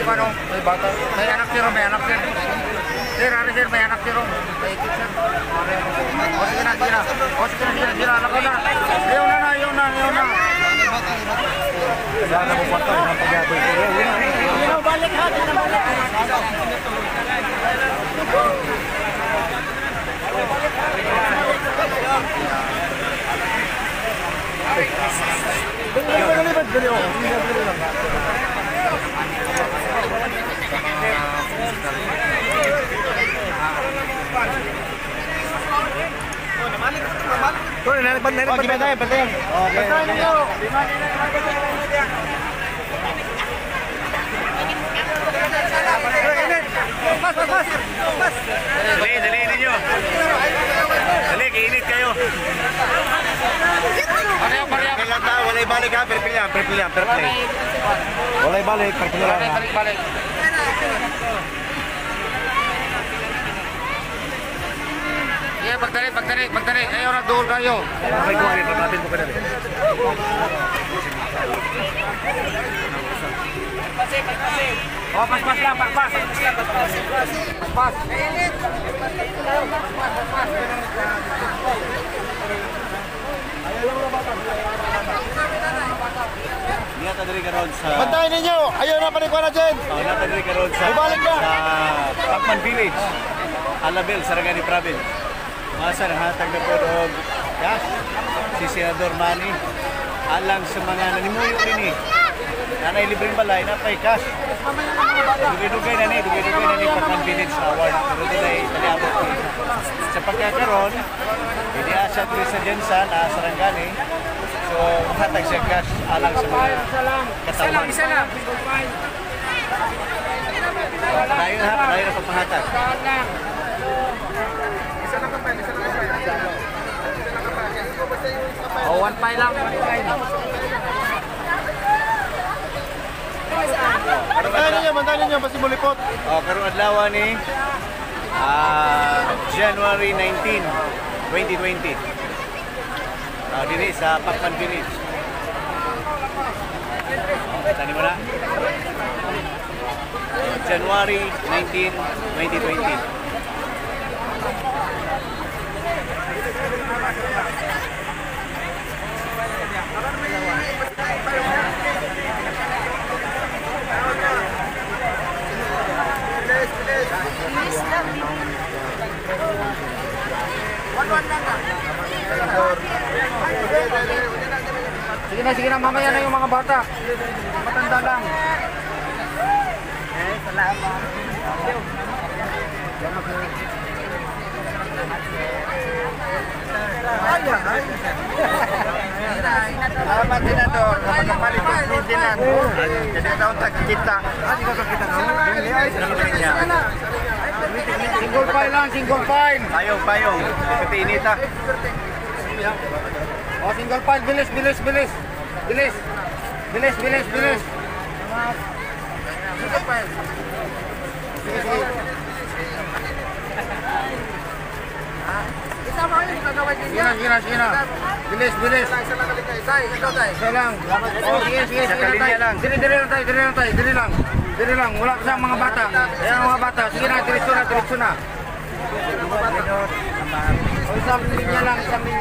ano, may bata. May anak sir, may anak sir. Sir, ano sir, may anak sir. May ikit sir. O sige na, sige na. O sige na, sige na. Anak ko na. Ayaw na. Sana mo pa ito, ang pag-aboy ko. Balik ha, balik. Bantayan. Dali ninyo. Dali, kiinit kayo. Walay balik ha, fair play. Walay balik, fair play. Balik. Yeah, pagtari. Ayaw na doon kayo. Okay, go ahead. Pagkatin mo ka na rin. Oh, pas lang. Pas. Niyata dari karon sa... Bantayan ninyo! Ayaw na panikwa na dyan! Niyata dari karon sa... Bumalik na! Sa Pacman Village, Alabel, Sarangani Province. Masa nahatag na po doon cash si Senador Manny alang sa mga nanimuyo rin nanay libreng balay na pay cash dugay-dugay na ni Pacman Village Award pero dinay taliabot sa pagkakaroon hindi siya turista dyan sa Sarangani so mahatag siya cash alang sa mga katawan isa lang padayon na pagpahatag oh, 1 lang. Bantayan niyo, pasi mulipot. Oh, karong adlaw ni January 19, 2020. Dili sa Pacman Village. Tani mo na. January 19, 2020. Sige na, mamaya na yung mga bata. Matanda lang. Salamat. Salamat Senador, kapag-kapalit ng Ferdinand. Jadi daw kita. Hindi ka kita na. Single file. Payong. Pati inita. Oh, single file, bilis. Single file. Sige. Isama yun, gagawin din yan. Sige na. Bilis. Isa lang. Oh, sige. Dili lang. Wala pa sa mga bata. Ayan mga bata. Sige na, diretso na. O, isang linya lang.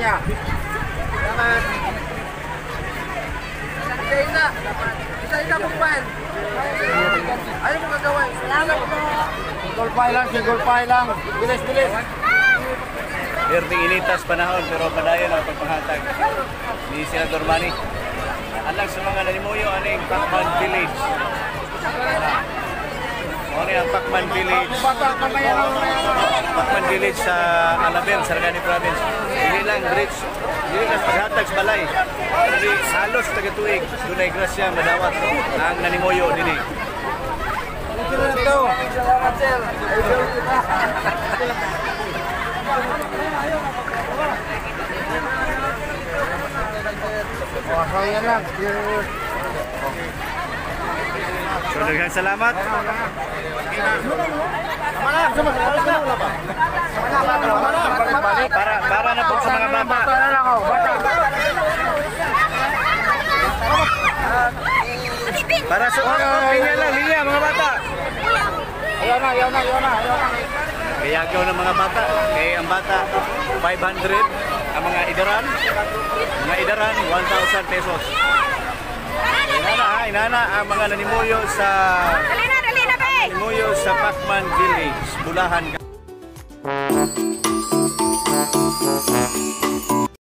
Isa mo pa yan. Ayaw mo gagawin. Salamat po. Single file lang. Bilis. Herting initas panahon pero padayon ang pagpahatag ni Senador Manny. Alang sa mga nanimuyo aning Pacman Village. Ang Pacman Village sa Alabel, Sarangani Province. Dili lang paghatag sa balay. Hindi halos taga-tuig. Dunay grasya madawat ang nanimuyo dinhi. Salamat sir. Kaya lang. So, daghang salamat. Para na po sa mga bata. Bata. Para sa linya mga bata. Ayaw na. Kaya agaw ng mga bata. Kaya ang bata 500, ang mga idaran 1,000 pesos. Inana ang mga nanimuyo sa Pacman Village, Bulacan.